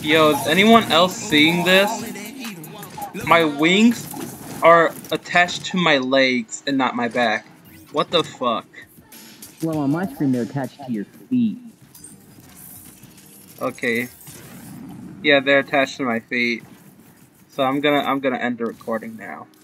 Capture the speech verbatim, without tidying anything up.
Yo, is anyone else seeing this? My wings are attached to my legs and not my back. What the fuck? Well, on my screen, they're attached to your feet. Okay. Yeah, they're attached to my feet. So I'm gonna I'm gonna end the recording now.